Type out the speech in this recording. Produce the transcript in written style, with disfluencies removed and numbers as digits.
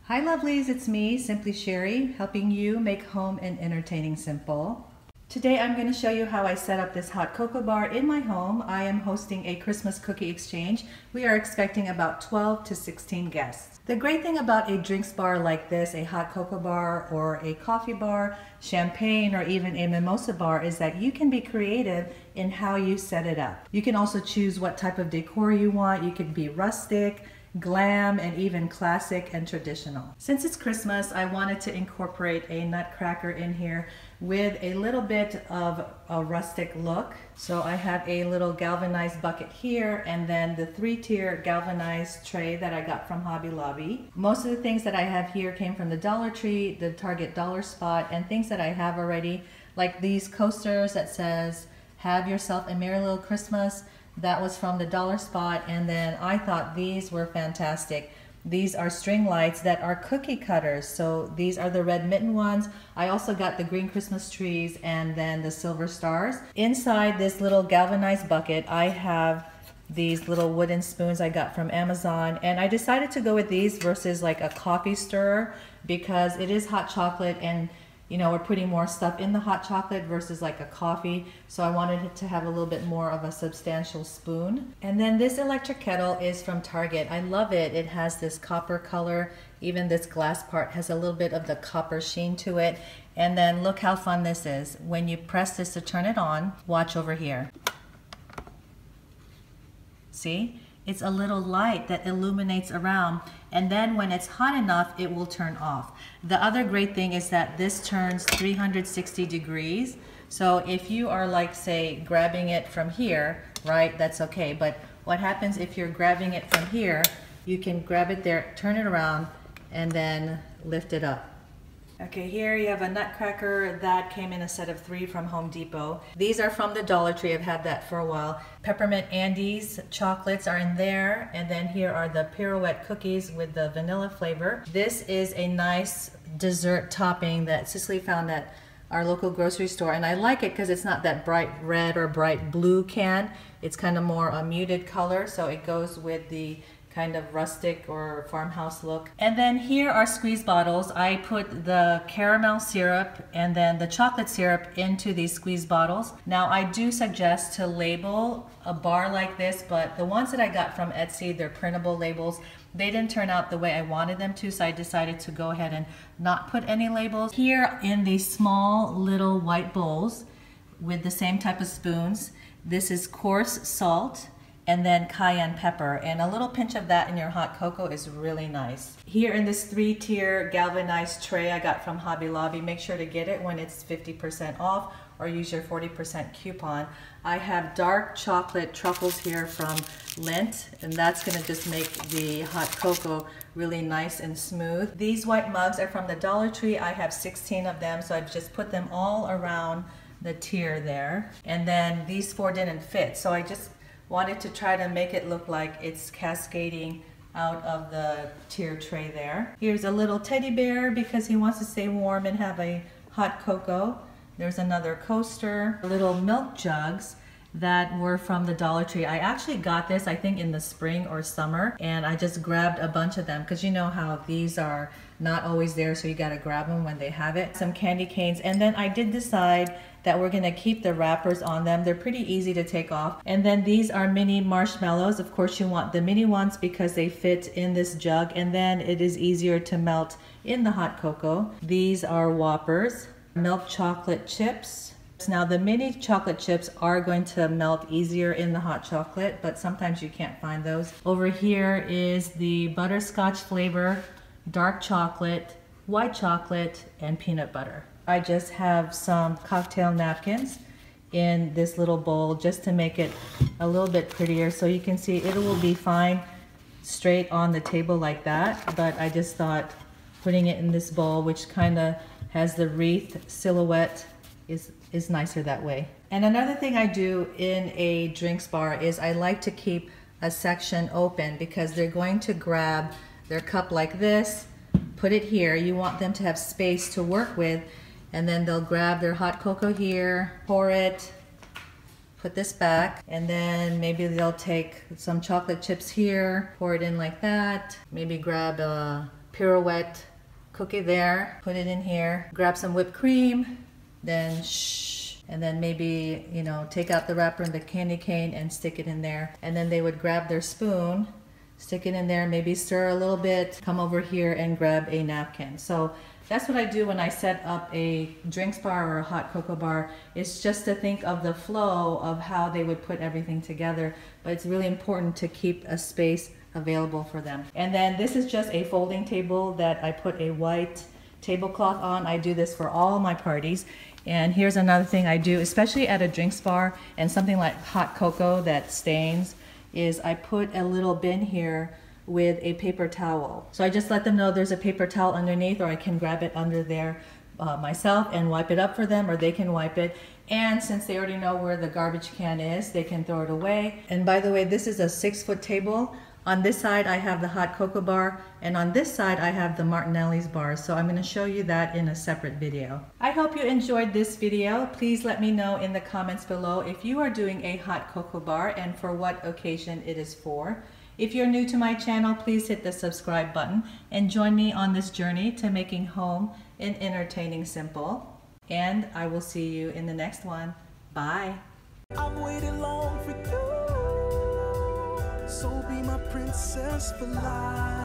Hi lovelies, it's me, Simply Sherry, helping you make home and entertaining simple. Today I'm going to show you how I set up this hot cocoa bar in my home. I am hosting a Christmas cookie exchange. We are expecting about 12 to 16 guests. The great thing about a drinks bar like this, a hot cocoa bar or a coffee bar, champagne, or even a mimosa bar is that you can be creative in how you set it up. You can also choose what type of decor you want. You can be rustic, glam, and even classic and traditional. Since it's Christmas, I wanted to incorporate a nutcracker in here with a little bit of a rustic look. So I have a little galvanized bucket here and then the 3-tier galvanized tray that I got from Hobby Lobby. Most of the things that I have here came from the Dollar Tree, the Target Dollar Spot, and things that I have already, like these coasters that says, "Have yourself a merry little Christmas." That was from the Dollar Spot, and then I thought these were fantastic. These are string lights that are cookie cutters. So these are the red mitten ones. I also got the green Christmas trees and then the silver stars. Inside this little galvanized bucket, I have these little wooden spoons I got from Amazon, and I decided to go with these versus like a coffee stirrer because it is hot chocolate, and you know, we're putting more stuff in the hot chocolate versus like a coffee. So I wanted it to have a little bit more of a substantial spoon. And then this electric kettle is from Target. I love it. It has this copper color. Even this glass part has a little bit of the copper sheen to it. And then look how fun this is. When you press this to turn it on, watch over here. See? It's a little light that illuminates around, and then when it's hot enough, it will turn off. The other great thing is that this turns 360 degrees. So if you are like, say, grabbing it from here, right, that's okay. But what happens if you're grabbing it from here, you can grab it there, turn it around, and then lift it up. Okay, here you have a nutcracker that came in a set of 3 from Home Depot. These are from the Dollar Tree. I've had that for a while. Peppermint Andes chocolates are in there, and then here are the pirouette cookies with the vanilla flavor. This is a nice dessert topping that Cicely found at our local grocery store, and I like it because it's not that bright red or bright blue can. It's kind of more a muted color, so it goes with the kind of rustic or farmhouse look. And then here are squeeze bottles. I put the caramel syrup and then the chocolate syrup into these squeeze bottles. Now I do suggest to label a bar like this, but the ones that I got from Etsy, they're printable labels. They didn't turn out the way I wanted them to, so I decided to go ahead and not put any labels. Here in these small little white bowls with the same type of spoons, this is coarse salt and then cayenne pepper, and a little pinch of that in your hot cocoa is really nice. Here in this 3-tier galvanized tray I got from Hobby Lobby, make sure to get it when it's 50% off or use your 40% coupon. I have dark chocolate truffles here from Lindt, and that's gonna just make the hot cocoa really nice and smooth. These white mugs are from the Dollar Tree. I have 16 of them, so I've just put them all around the tier there. And then these 4 didn't fit, so I just wanted to try to make it look like it's cascading out of the tier tray there. Here's a little teddy bear because he wants to stay warm and have a hot cocoa. There's another coaster, little milk jugs that were from the Dollar Tree. I actually got this, I think, in the spring or summer, and I just grabbed a bunch of them because you know how these are not always there, so you gotta grab them when they have it. Some candy canes, and then I did decide that we're gonna keep the wrappers on them. They're pretty easy to take off. And then these are mini marshmallows. Of course you want the mini ones because they fit in this jug, and then it is easier to melt in the hot cocoa. These are Whoppers, milk chocolate chips. Now the mini chocolate chips are going to melt easier in the hot chocolate, but sometimes you can't find those. Over here is the butterscotch flavor, dark chocolate, white chocolate, and peanut butter. I just have some cocktail napkins in this little bowl just to make it a little bit prettier. So you can see it will be fine straight on the table like that, but I just thought putting it in this bowl, which kind of has the wreath silhouette, is nicer that way. And another thing I do in a drinks bar is I like to keep a section open because they're going to grab their cup like this, put it here. You want them to have space to work with, and then they'll grab their hot cocoa here, pour it, put this back, and then maybe they'll take some chocolate chips here, pour it in like that, maybe grab a pirouette cookie there, put it in here, grab some whipped cream, then and then maybe, you know, take out the wrapper and the candy cane and stick it in there. And then they would grab their spoon, stick it in there, maybe stir a little bit, come over here and grab a napkin. So that's what I do when I set up a drinks bar or a hot cocoa bar. It's just to think of the flow of how they would put everything together. But it's really important to keep a space available for them. And then this is just a folding table that I put a white tablecloth on. I do this for all my parties. And here's another thing I do, especially at a drinks bar and something like hot cocoa that stains, is I put a little bin here with a paper towel. So I just let them know there's a paper towel underneath, or I can grab it under there myself and wipe it up for them, or they can wipe it. And since they already know where the garbage can is, they can throw it away. And by the way, this is a 6-foot table. On this side, I have the hot cocoa bar, and on this side, I have the Martinelli's bars. So I'm going to show you that in a separate video. I hope you enjoyed this video. Please let me know in the comments below if you are doing a hot cocoa bar and for what occasion it is for. If you're new to my channel, please hit the subscribe button and join me on this journey to making home and entertaining simple. And I will see you in the next one. Bye. I've waited long for you, so be my princess for life.